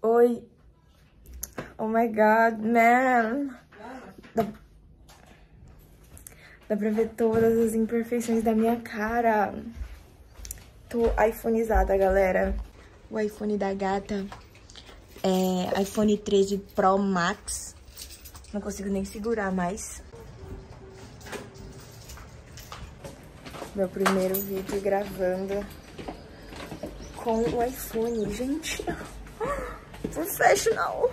Oi. Oh my god, man. Dá pra ver todas as imperfeições da minha cara. Tô iPhoneizada, galera. O iPhone da gata é iPhone 13 Pro Max. Não consigo nem segurar mais. Meu primeiro vídeo gravando com o iPhone. Gente, professional.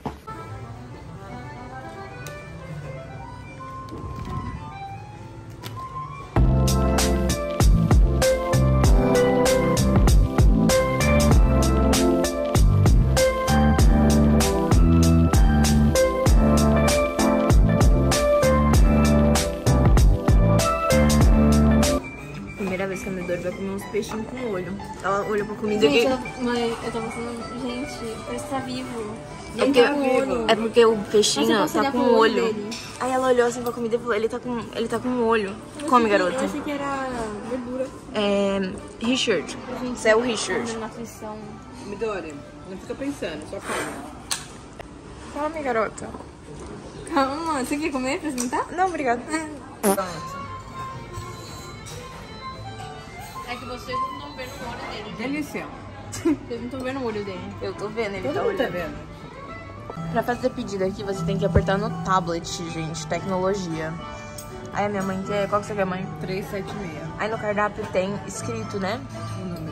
Primeira vez que a Midori vai comer uns peixinhos com olho. Ela olhou pra comida gente, aqui. Mãe, eu tava falando, gente, parece que tá vivo. É porque o peixinho tá com o olho. Dele. Aí ela olhou assim pra comida e falou, ele tá com um olho. Come, garota. Eu achei que era verdura. É... Richard. Isso é o Richard. Nutrição. Midori, não fica pensando, só come. Come, garota. Calma, você quer comer pra experimentar? Não, obrigada. É que vocês não estão vendo o olho dele. Delícia. Vocês não estão vendo o olho dele. Eu tô vendo, ele tá Todo mundo tá olhando. vendo. Pra fazer pedido aqui, você tem que apertar no tablet, gente. Tecnologia. Aí a minha mãe quer... Qual que você quer, mãe? 376. Aí no cardápio tem escrito, né? O número.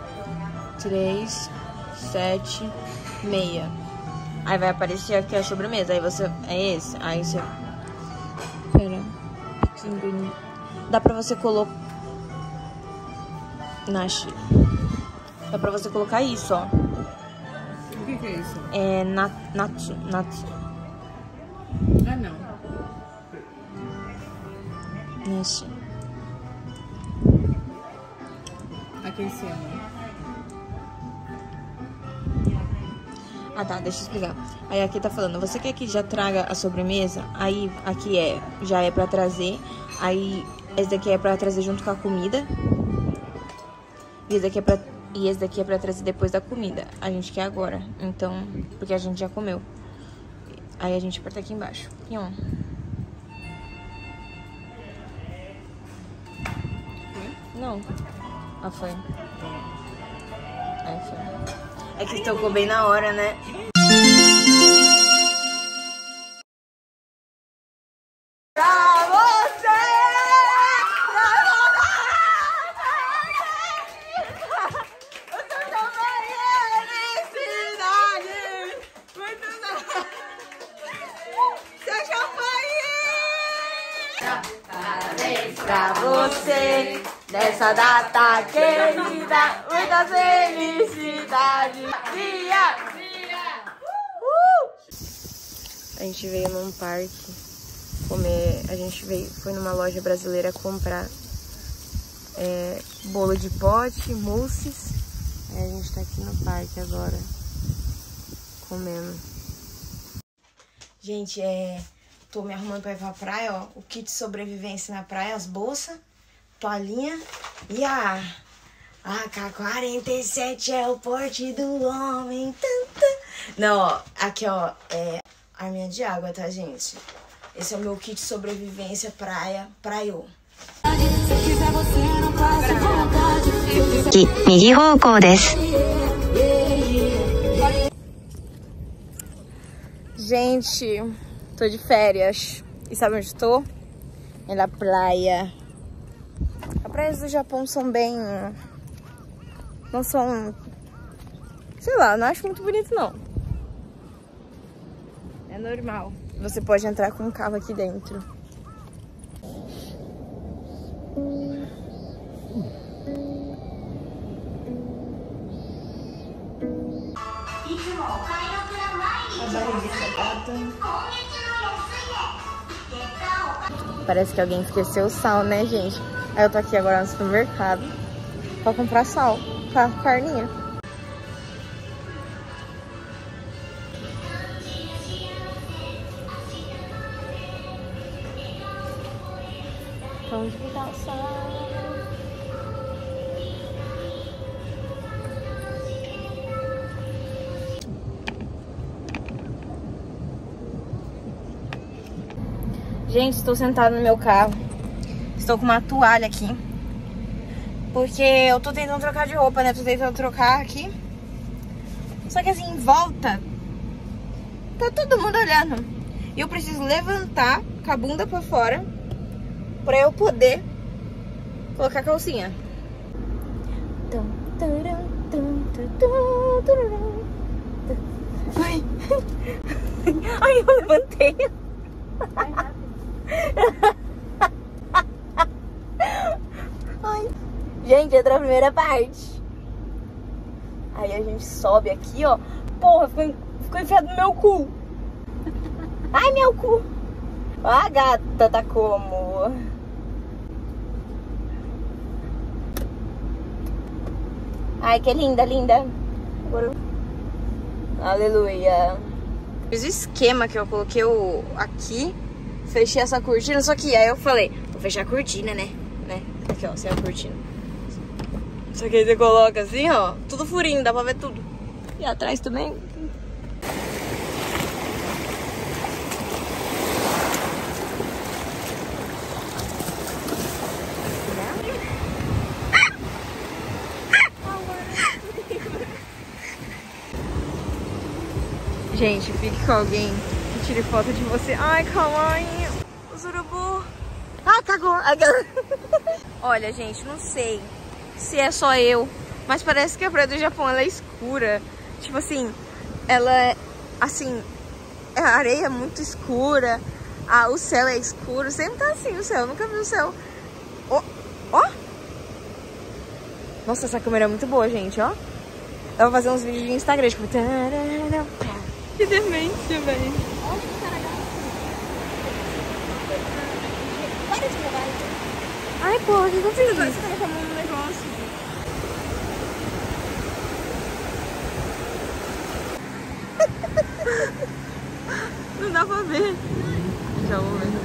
376. Aí vai aparecer aqui a sobremesa. Aí você... É esse. Aí você... Pera. Pinguim. Dá pra você colocar... Dá pra você colocar isso, ó. O que é isso? É natsu. Ah, não. Nesse. Aqui em cima. Ah, tá, deixa eu explicar. Aí aqui tá falando, você quer que já traga a sobremesa? Aí aqui já é pra trazer. Aí esse daqui é pra trazer junto com a comida. E esse daqui é pra trazer depois da comida. A gente quer agora. Então, porque a gente já comeu. Aí a gente aperta aqui embaixo. E ó. Não. Ah, foi. Aí foi. É que tocou bem na hora, né? Pra você! Pra você, nessa data querida, muita felicidade. Dia! A gente veio num parque comer, foi numa loja brasileira comprar bolo de pote, mousses. Aí a gente tá aqui no parque agora, comendo. Gente, tô me arrumando pra ir pra praia, ó. O kit de sobrevivência na praia, as bolsas, toalhinha e a AK-47 é o porte do homem. Não, ó, aqui, ó, arminha de água, tá, gente? Esse é o meu kit de sobrevivência praia. 右方向です。 Gente, tô de férias. E sabe onde tô? É na praia. As praias do Japão são bem... Não são... Sei lá, não acho muito bonito, não. É normal. Você pode entrar com um carro aqui dentro. A barriguinha da gata. Parece que alguém esqueceu o sal, né, gente? Aí eu tô aqui agora no supermercado pra comprar sal pra carninha. Onde que tá o sal? Gente, estou sentada no meu carro. Estou com uma toalha aqui. Porque eu tô tentando trocar de roupa, né? Tô tentando trocar aqui. Só que assim, em volta, tá todo mundo olhando. E eu preciso levantar com a bunda pra fora pra eu poder colocar a calcinha. Ai, ai, eu levantei. Ai. Gente, entra a primeira parte. Aí a gente sobe aqui, ó. Porra, ficou enfiado no meu cu. Ai, meu cu. A gata tá como? Ai, que linda, linda. Aleluia. Fiz o esquema que eu coloquei aqui. Fechei essa cortina, só que aí eu falei, vou fechar a cortina, né? Aqui, ó, sem a cortina. Só que aí você coloca assim, ó, tudo furinho, dá pra ver tudo. E atrás também. Gente, fique com alguém que tire foto de você. Ai, kawaii. Os urubu. Ah, cagou. Olha, gente, não sei se é só eu, mas parece que a praia do Japão, ela é escura. Tipo assim, ela é, assim, a areia é muito escura. O céu é escuro. Sempre tá assim o céu, eu nunca vi o céu. Ó, ó. Nossa, essa câmera é muito boa, gente, ó. Eu vou fazer uns vídeos de Instagram, tipo... Que demência, velho. Ai, porra, o que eu fiz? Você tava com a mão no negócio. Não dá pra ver. Já vou ver.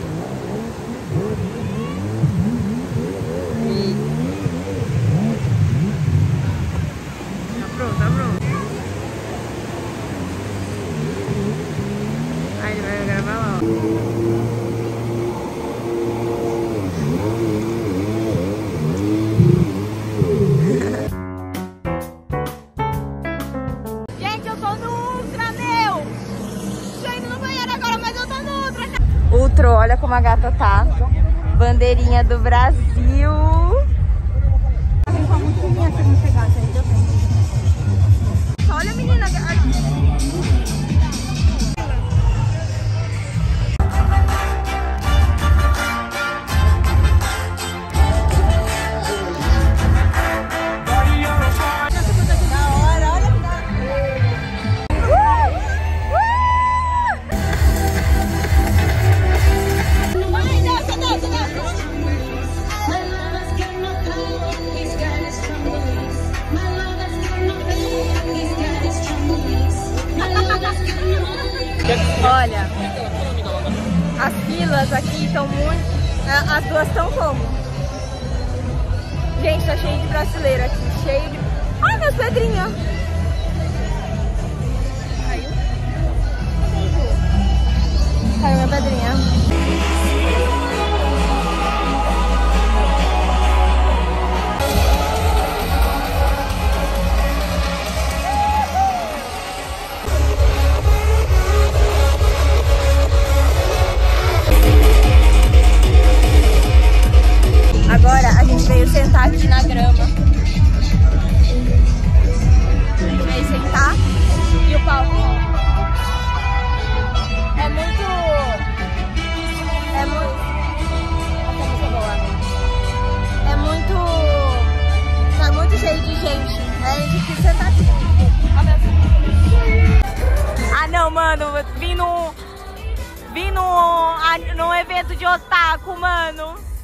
Tá pronto, tá pronto. Aí ele vai gravar lá, ó. Olha como a gata tá. Bandeirinha do Brasil. Olha a menina. Olha, as filas aqui estão muito... As duas estão como? Gente, tá cheio de brasileiro aqui, cheio de... Ai, minhas pedrinhas! Caiu? Caiu minha pedrinha. Agora a gente veio sentar aqui na grama. A gente veio sentar e o palco é muito tá muito cheio de gente. A gente quis sentar aqui. Ah não, mano, vim no evento de otaku, mano.